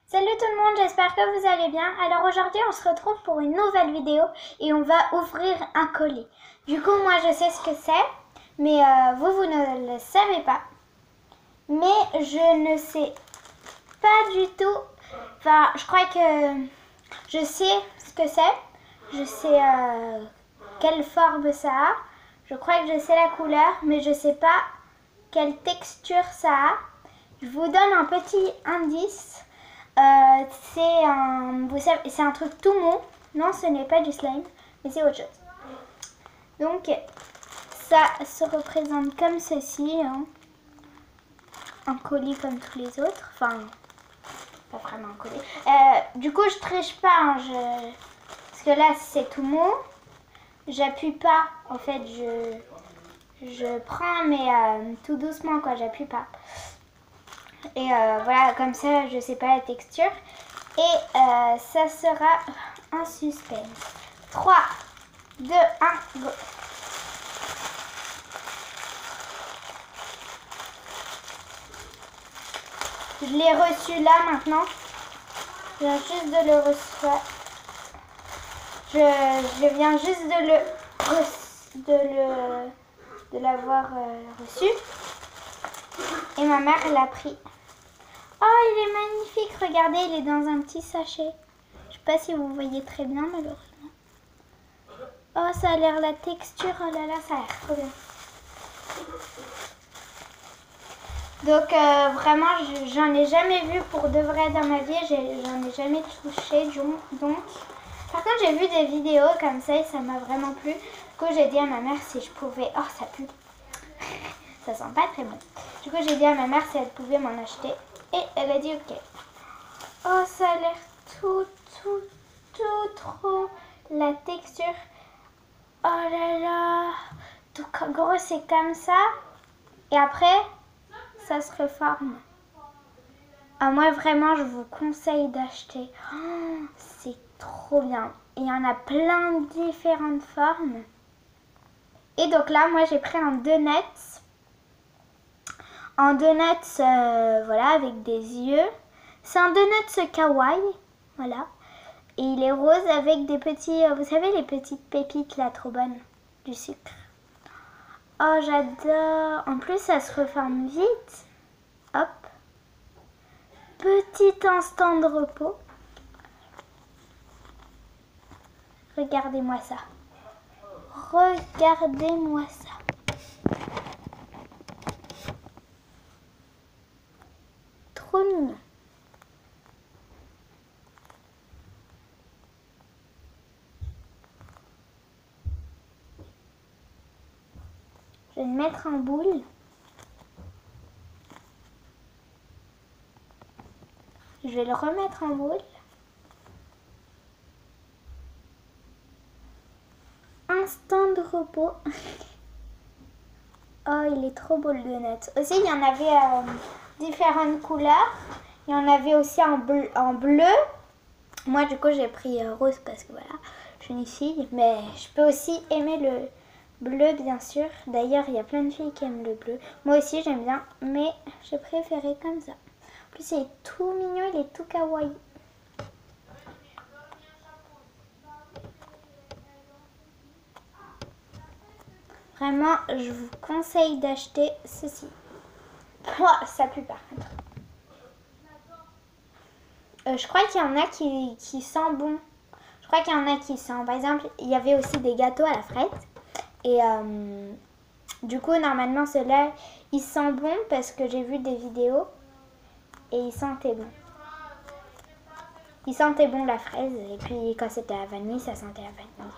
Salut tout le monde, j'espère que vous allez bien. Alors aujourd'hui on se retrouve pour une nouvelle vidéo et on va ouvrir un colis. Du coup moi je sais ce que c'est, mais vous ne le savez pas. Mais je ne sais pas du tout, enfin je crois que je sais ce que c'est. Je sais quelle forme ça a. Je crois que je sais la couleur, mais je sais pas quelle texture ça a. Je vous donne un petit indice. C'est un truc tout mou. Non, ce n'est pas du slime, mais c'est autre chose. Donc, ça se représente comme ceci. Hein. Un colis comme tous les autres. Enfin, pas vraiment un colis. Du coup, je triche pas. Hein, parce que là, c'est tout mou. J'appuie pas. En fait, je prends, mais tout doucement, quoi. J'appuie pas. Et voilà, comme ça, je sais pas la texture. Et ça sera un suspense. 3, 2, 1, go. Je l'ai reçu là maintenant. Je viens juste de le recevoir. Je viens juste de l'avoir reçu. Et ma mère l'a pris. Oh, il est magnifique. Regardez, il est dans un petit sachet. Je sais pas si vous voyez très bien, malheureusement. Oh, ça a l'air la texture. Oh là là, ça a l'air trop bien. Donc, vraiment, j'en ai jamais vu pour de vrai dans ma vie. J'en ai jamais touché. Donc, par contre, j'ai vu des vidéos comme ça et ça m'a vraiment plu. Du coup, j'ai dit à ma mère si je pouvais... Oh, ça pue. Ça sent pas très bon. Du coup, j'ai dit à ma mère si elle pouvait m'en acheter. Et elle a dit ok. Oh, ça a l'air tout trop. La texture. Oh là là. Donc, en gros, c'est comme ça. Et après, ça se reforme. Ah, moi, vraiment, je vous conseille d'acheter. Oh, c'est trop bien. Il y en a plein de différentes formes. Et donc là, moi, j'ai pris un donut. Un donut, voilà, avec des yeux. C'est un donut kawaii, voilà. Et il est rose avec des petits, vous savez, les petites pépites là, trop bonnes, du sucre. Oh, j'adore. En plus, ça se reforme vite. Hop. Petit instant de repos. Regardez-moi ça. Regardez-moi ça. Trop mignon. Je vais le mettre en boule. Je vais le remettre en boule. Instant de repos. Oh, il est trop beau le donut. Aussi, il y en avait différentes couleurs. Il y en avait aussi en bleu. Moi, du coup, j'ai pris rose parce que voilà, je suis une fille. Mais je peux aussi aimer le bleu, bien sûr. D'ailleurs, il y a plein de filles qui aiment le bleu. Moi aussi, j'aime bien. Mais j'ai préféré comme ça. En plus, il est tout mignon, il est tout kawaii. Vraiment, je vous conseille d'acheter ceci. Oh, ça pue par contre. Je crois qu'il y en a qui sent bon. Je crois qu'il y en a qui sent. Par exemple, il y avait aussi des gâteaux à la fraise. Et du coup, normalement, ceux-là, ils sentent bon parce que j'ai vu des vidéos. Et ils sentaient bon. Ils sentaient bon la fraise. Et puis, quand c'était à la vanille, ça sentait la vanille.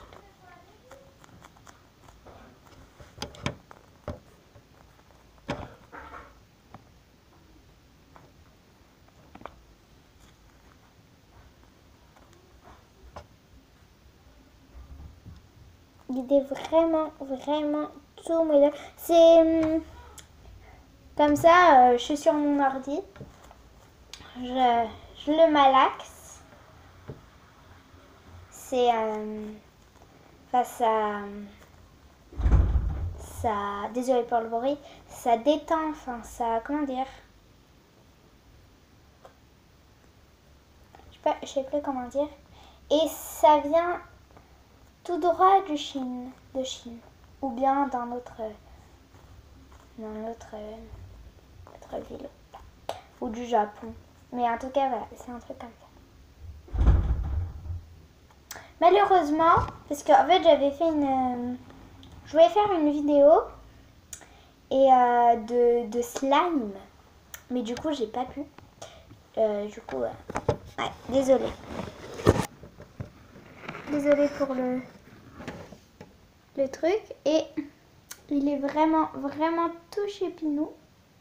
Il est vraiment tout moelleux. C'est comme ça, je suis sur mon ordi. Je le malaxe. C'est ça, désolé pour le bruit, ça détend, enfin ça, comment dire, je sais plus comment dire. Et ça vient tout droit de Chine. Ou bien dans notre ville. Ou du Japon. Mais en tout cas, voilà, c'est un truc comme ça. Malheureusement, parce qu'en fait, j'avais fait je voulais faire une vidéo et de slime. Mais du coup, j'ai pas pu. Ouais, désolée. Désolée pour le truc. Et il est vraiment, vraiment tout chépinou.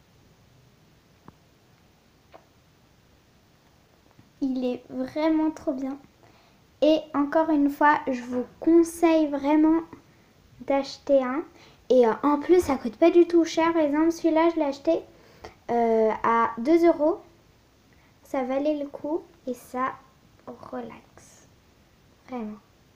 Il est vraiment trop bien. Et encore une fois, je vous conseille vraiment d'acheter un. Et en plus, ça coûte pas du tout cher. Par exemple, celui-là, je l'ai acheté à 2 €. Ça valait le coup et ça relaxe. Vraiment.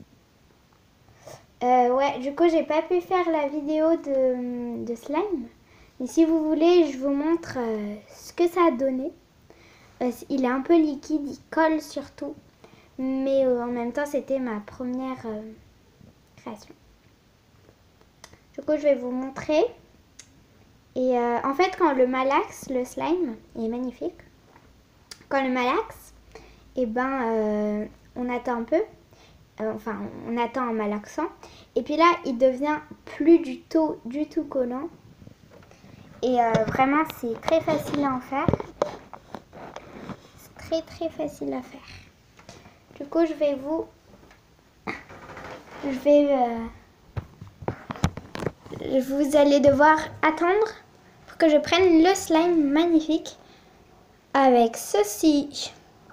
Ouais, du coup, j'ai pas pu faire la vidéo de slime. Mais si vous voulez, je vous montre ce que ça a donné. Il est un peu liquide, il colle surtout. Mais en même temps, c'était ma première création. Du coup, je vais vous montrer. Et en fait, quand le malaxe, le slime, il est magnifique. Quand le malaxe, et ben, on attend un peu. Enfin, on attend en malaxant. Et puis là, il devient plus du tout collant. Et vraiment, c'est très facile à en faire. C'est très très facile à faire. Du coup, vous allez devoir attendre pour que je prenne le slime magnifique avec ceci.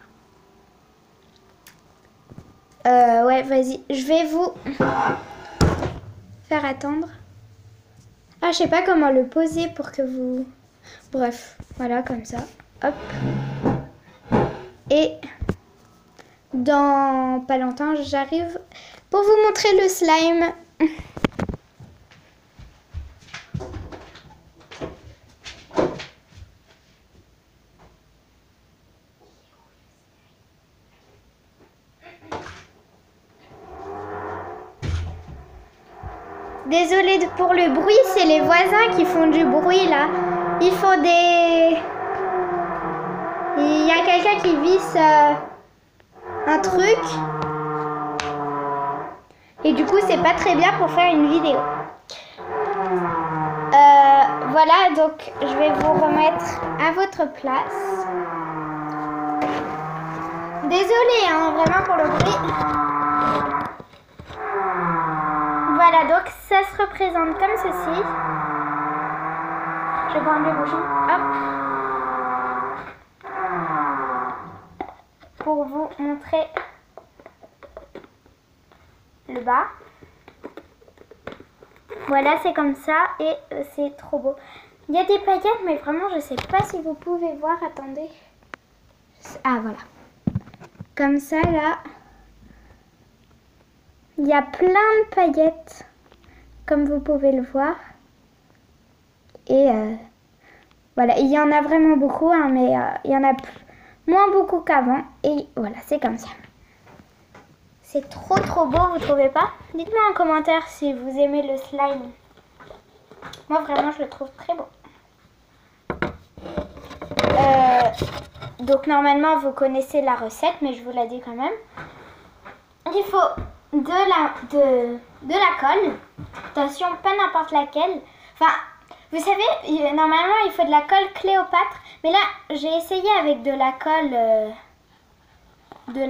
Ouais, vas-y, je vais vous faire attendre. Ah, je sais pas comment le poser pour que vous... Bref, voilà, comme ça. Hop. Et dans pas longtemps, j'arrive pour vous montrer le slime. Désolée pour le bruit, c'est les voisins qui font du bruit là. Ils font des... Il y a quelqu'un qui visse un truc. Et du coup, c'est pas très bien pour faire une vidéo. Voilà, donc je vais vous remettre à votre place. Désolée, hein, vraiment pour le bruit. Voilà, donc ça se représente comme ceci. Je vais prendre les bougies. Hop. Pour vous montrer le bas. Voilà, c'est comme ça et c'est trop beau. Il y a des paillettes, mais vraiment, je sais pas si vous pouvez voir. Attendez. Ah, voilà. Comme ça, là. Il y a plein de paillettes, comme vous pouvez le voir. Et voilà, il y en a vraiment beaucoup, hein, mais il y en a moins beaucoup qu'avant. Et voilà, c'est comme ça. C'est trop trop beau, vous trouvez pas? Dites-moi en commentaire si vous aimez le slime. Moi, vraiment, je le trouve très beau. Donc, normalement, vous connaissez la recette, mais je vous la dis quand même. Il faut de la colle. Attention, pas n'importe laquelle. Enfin, vous savez, normalement, il faut de la colle Cléopâtre. Mais là, j'ai essayé avec de la colle... de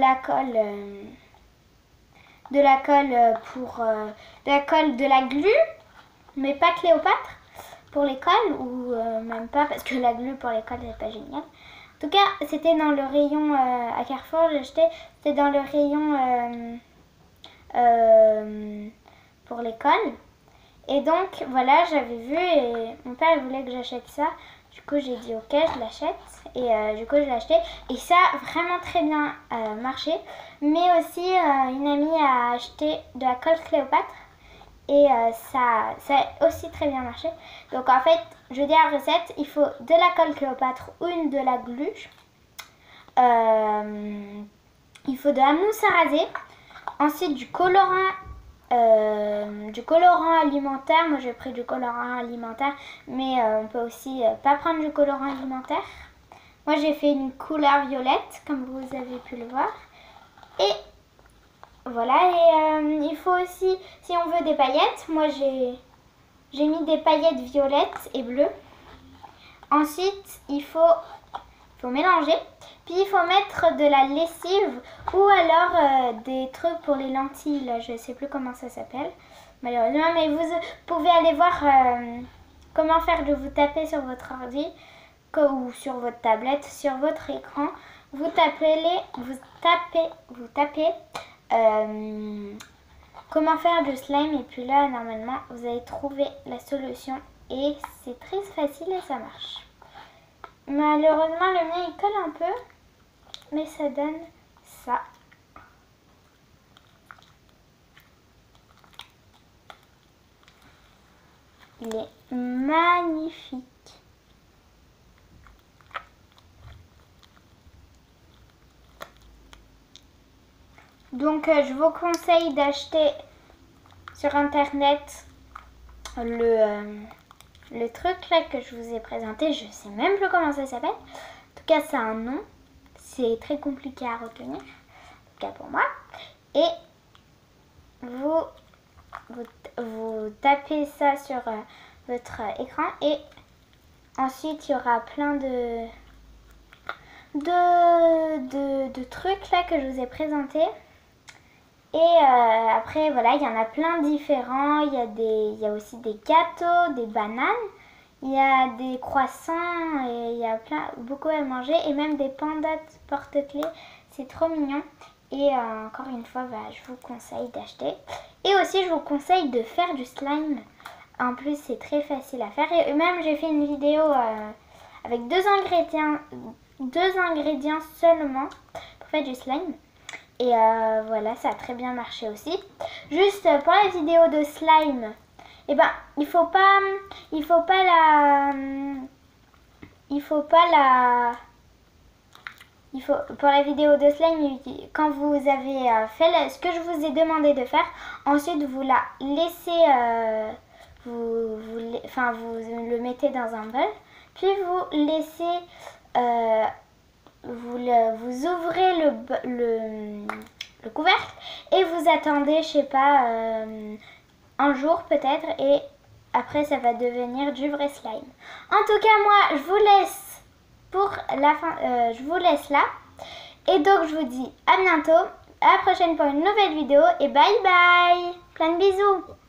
la glu, mais pas Cléopâtre pour l'école, ou même pas, parce que la glu pour l'école, c'est pas génial. En tout cas, c'était dans le rayon à Carrefour, j'ai acheté, c'était dans le rayon pour l'école. Et donc, voilà, j'avais vu et mon père il voulait que j'achète ça. Du coup, j'ai dit ok, je l'achète. Et du coup, je l'ai acheté. Et ça a vraiment très bien marché. Mais aussi, une amie a acheté de la colle Cléopâtre. Et ça a aussi très bien marché. Donc, en fait, je dis la recette, il faut de la colle Cléopâtre ou de la glu. il faut de la mousse à raser. Ensuite du colorant alimentaire. Moi j'ai pris du colorant alimentaire, mais on peut aussi pas prendre du colorant alimentaire. Moi j'ai fait une couleur violette comme vous avez pu le voir. Et voilà, et il faut aussi, si on veut des paillettes, moi j'ai mis des paillettes violettes et bleues. Ensuite il faut mélanger. Puis il faut mettre de la lessive ou alors des trucs pour les lentilles. Là, je ne sais plus comment ça s'appelle malheureusement. Mais vous pouvez aller voir comment faire de vous taper sur votre ordi ou sur votre tablette, sur votre écran. Vous tapez comment faire du slime. Et puis là, normalement, vous allez trouver la solution. Et c'est très facile et ça marche. Malheureusement, le mien il colle un peu, mais ça donne ça. Il est magnifique. Donc, je vous conseille d'acheter sur internet le truc là que je vous ai présenté. Je sais même plus comment ça s'appelle. En tout cas, ça a un nom. C'est très compliqué à retenir. En tout cas pour moi. Et vous tapez ça sur votre écran. Et ensuite, il y aura plein de trucs là que je vous ai présentés. Et après, voilà, il y en a plein différents. Il y a aussi des gâteaux, des bananes. Il y a des croissants et il y a beaucoup à manger. Et même des pandas porte-clés. C'est trop mignon. Et encore une fois, je vous conseille d'acheter. Et aussi, je vous conseille de faire du slime. En plus, c'est très facile à faire. Et même, j'ai fait une vidéo avec deux ingrédients seulement pour faire du slime. Et voilà, ça a très bien marché aussi. Juste pour la vidéo de slime, eh ben, pour la vidéo de slime, quand vous avez fait ce que je vous ai demandé de faire, ensuite vous la laissez, vous le mettez dans un bol, puis vous laissez, vous ouvrez le couvercle et vous attendez, je sais pas, un jour peut-être, et après ça va devenir du vrai slime. En tout cas, moi je vous laisse pour la fin, je vous laisse là, et donc je vous dis à bientôt, à la prochaine pour une nouvelle vidéo, et bye bye, plein de bisous.